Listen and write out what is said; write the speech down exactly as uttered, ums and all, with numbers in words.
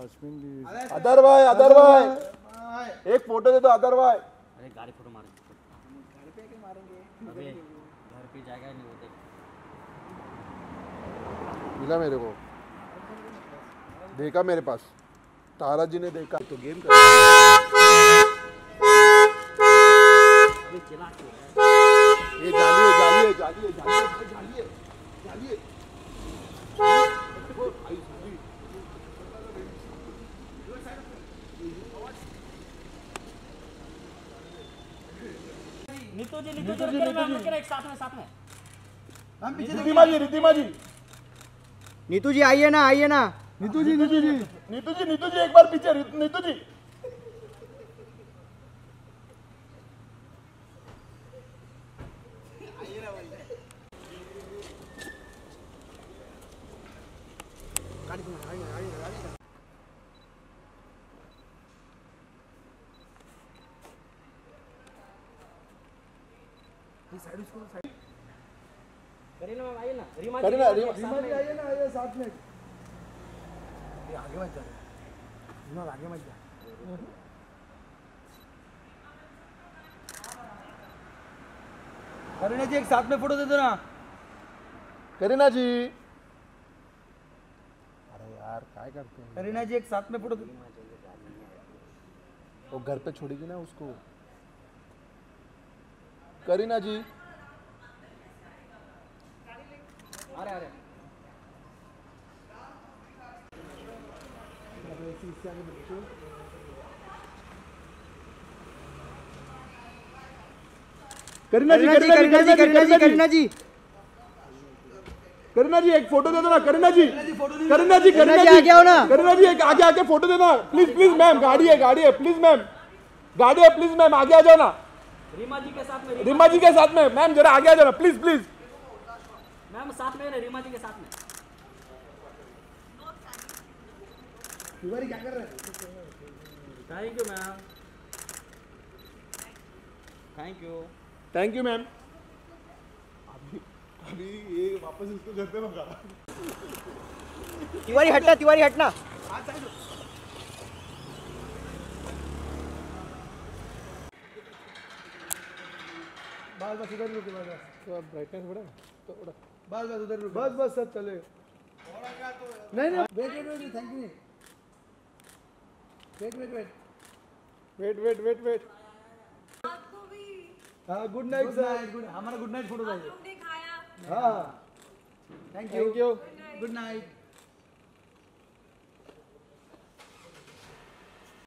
Other भाई, other भाई, एक फोटो दे दो अदर भाई। अरे गाड़ी फोटो मारेंगे, गाड़ी पे क्या मारेंगे? अबे घर पे जाएगा नहीं वो देख। मिला मेरे को, देखा मेरे पास, तारा जी ने देखा तो गेम कर। अबे चला क्यों? ये जाली है, जाली है, जाली है, जाली है, जाली है, जाली है। नीतू जी, नीतू जी, नीतू जी, एक साथ में, साथ में। हम पीछे रिद्धिमा जी, रिद्धिमा जी, नीतू जी आइए ना, आइए ना। नीतू जी, नीतू जी, नीतू जी, नीतू जी, एक बार पीछे, नीतू जी। करीना मैम आइए ना, रीमा करीना, जी, रीमा साथ में। आइए ना, आइए साथ में। ये आगे मत जा, रीमा आगे मत जा। करीना जी एक साथ में फोटो दे दो ना। करीना जी, अरे यार काय करते हैं? करीना जी एक साथ में फोटो दे। वो घर पे छोड़ेगी ना उसको। करीना जी, अरे अरे करीना जी, करीना जी, करीना जी, करीना जी, करीना जी, करीना जी, एक फोटो दे दो ना। करीना जी, करीना जी, करीना जी आगे आओ ना। करीना जी, एक आगे आके फोटो देना प्लीज, प्लीज मैम, गाड़ी है, गाड़ी है, प्लीज मैम, गाड़ी है, प्लीज मैम, आगे आ जाओ ना। रीमा जी के साथ में, रीमा जी के साथ में, मैम जरा आगे आ जाओ ना प्लीज, प्लीज। मैम साथ में है, रीमा जी के साथ में। तिवारी क्या कर रहे हैं? Thank you ma'am, thank you, thank you ma'am. अभी अभी ये वापस इसको घर पे मंगा। तिवारी हटना, तिवारी हटना। बस बस उधर रुके, बस बस तो ब्राइटनेस बढ़ा तो उड़ा, बस बस उधर रुके, बस बस सब चले। नहीं नहीं, wait wait wait, thank you. Wait wait wait wait wait wait wait आपको भी। हाँ, गुड नाइट सर। गुड, हमारा गुड नाइट फोटो चाहिए। तुमने खाया। हाँ, thank thank you. Good night.